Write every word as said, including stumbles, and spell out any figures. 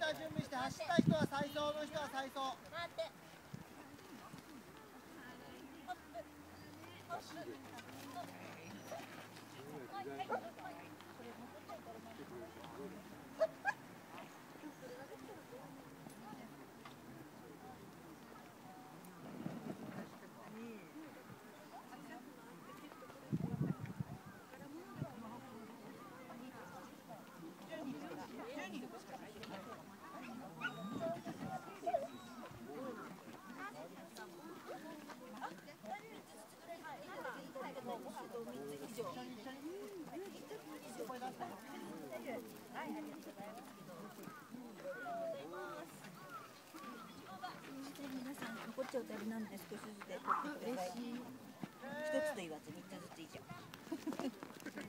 は準備して、走った人は最走の人は最走。 待って。 皆さん残っちゃうとあれなんで少しずつで取ってください。一つと言わず三つずつ以上。